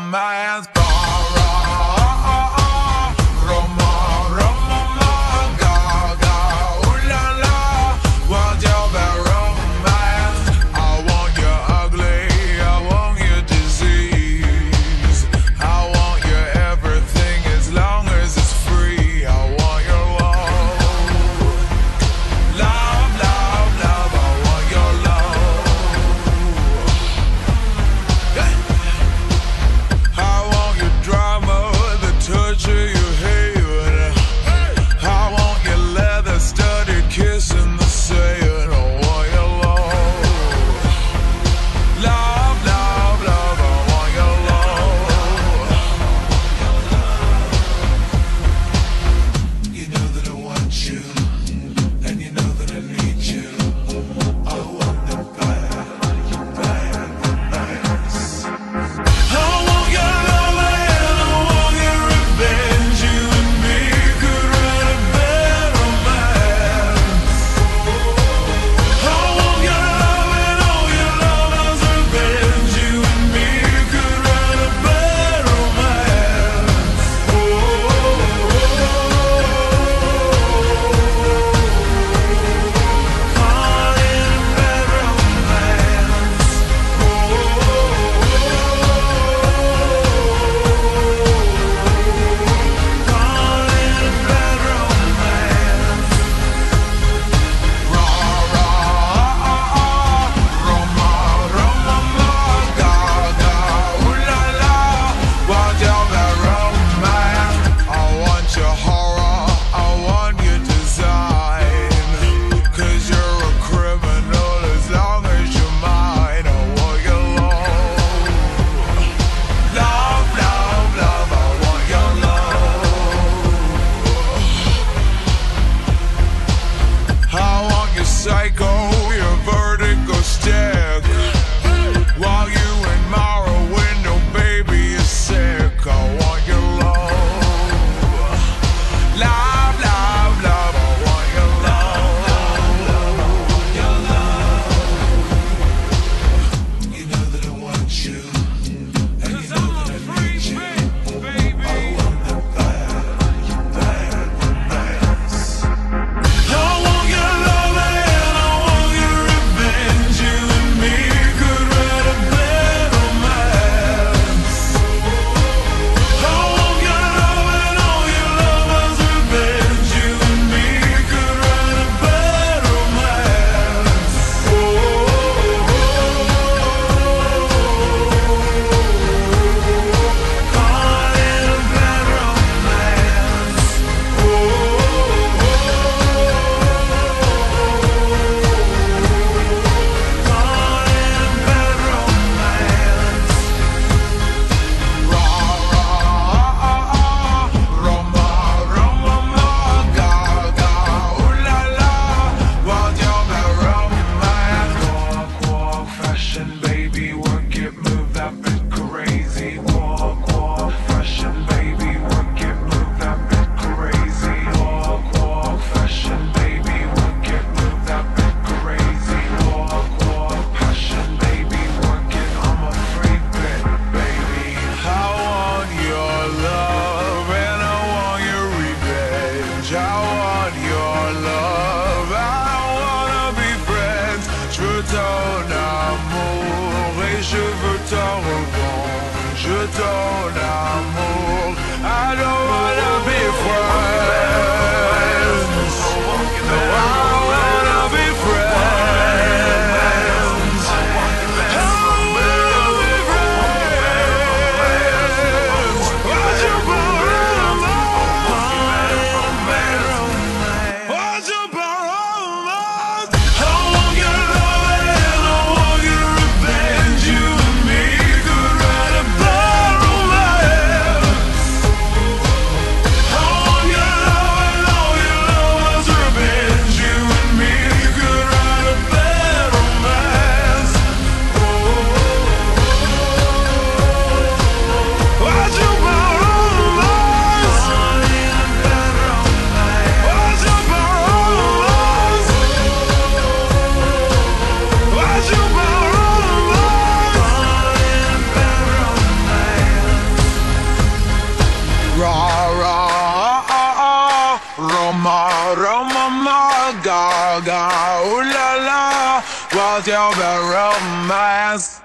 romance. Roma, Roma, Gaga, ooh la la. Want your bad romance? I want your ugly, I want your disease. I want your everything as long as it's free. I want your love, love, love, love. I want your love. I want your drama, the torture you hate. I want your leather-studded kiss in the sand. I want your love, love, love, love. I want your love. You know that I want you, and you know that I need you. I want the bad, bad, nice. I want your love and I want your revenge. You and me could write a bad romance. I want your love and all your lovers' revenge. You and me could write a bad romance. Call it a bad romance. Call it a bad romance. Rah, rah, Roma, Roma, Gaga, ooh la la. Want your bad romance? I want your horror, I want your design. 'Cause you're a criminal as long as you're mine. I want your love, love, love, love. I want your love. I want your psycho, your vertigo stick. While you admire a window, baby, you're sick. I want your love, love, love, love. I want your love. You know that I want you, and you know that I need you. I want the bad, bad romance. I want your love and I want your revenge. You and me could write a bad romance. I want your love and all your lovers' revenge. You and me could write a bad romance. Call it a bad romance. Call it a bad romance. Rah, rah, Roma, Roma, Gaga, ooh la la. Want your bad romance? Walk, walk, fashion, baby, work it, move that bit crazy. Walk, walk, fashion, baby, work it, move that bit crazy. Walk, walk, fashion, baby, work it, move that bit crazy. Walk, walk, passion, baby, work it. I'm a free bit, baby. I want your love and I want your revenge. I want your love, I wanna be friends. Je veux ton amour et je veux ta revanche. Je ton amour, I don't wanna be friends. No, I wanna be friends. I wanna be friends. What's your problem? What's your problem? I want your love and I want your revenge. You and me could write a bad romance. Roma, Roma, Gaga, ooh la la, what's your bad romance?